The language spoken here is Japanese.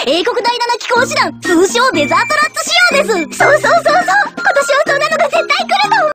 英国第7機甲師団通称デザートラッツ仕様です。そうそうそう、